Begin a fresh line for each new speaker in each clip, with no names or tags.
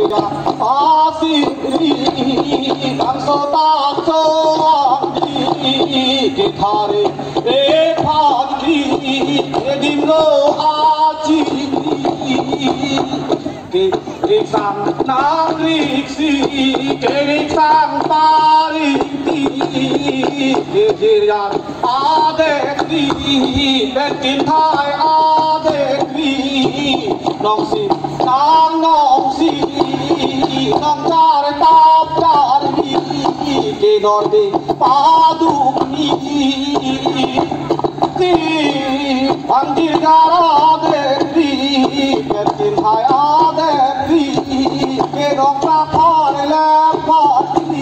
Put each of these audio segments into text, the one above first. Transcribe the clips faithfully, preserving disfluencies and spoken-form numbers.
Ira asiri Bangso tak coandi Kithare e phagdi Edimro aji Ke sang nagriksi Ke sang pariti Ke jiryan adekri Bekin thai adekri Nong si nang nong si Nong chare tap chare ni Ke norde padukni Ti Pandir gara adekri Bekin thai adekri Ke nong sa khare le patni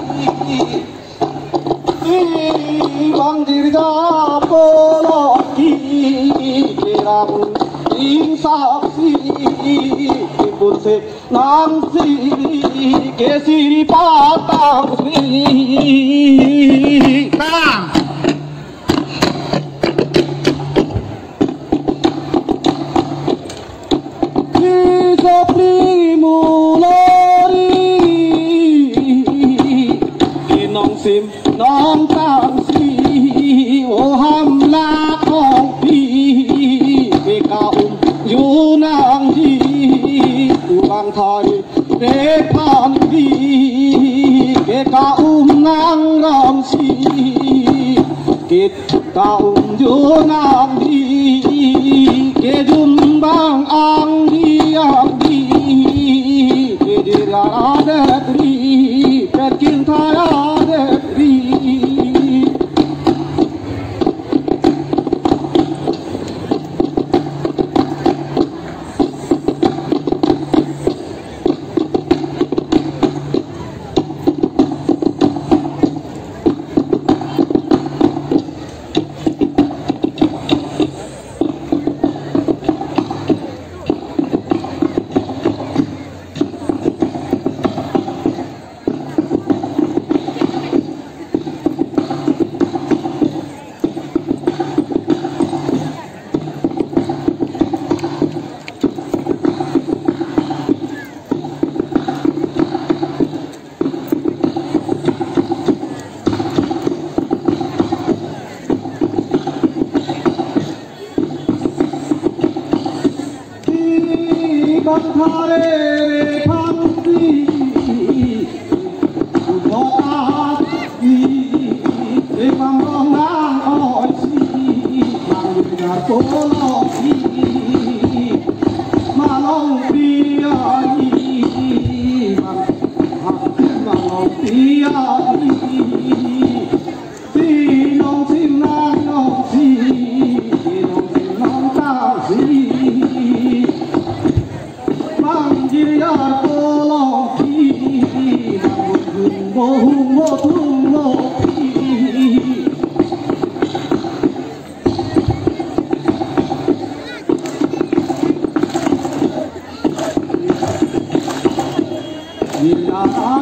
Ti Pandir gara polo ki Ke rang Ing saksi Kipun se nangsi Kesiri patang sri Bang Kisopli mulari Kinong sim nong tangsi Oham lakong pi Kaum Yunang di Ulang thai Để phan đi Kể kaum nang ram si Kết kaum Yunang di Kể dùm bang ang di ang di Kể đi ra đẹp đi Kể kinh thai đẹp đi Hare Bhakti Bhakti Ekam Rang Oi Si Mang Gar Polo Si Malong Priya Mang Malong Priya Si Nong Sim Nang Nong Si Nong Sim Nong Tang Si Manjiriyar polong ki Bohung bohung moki Bila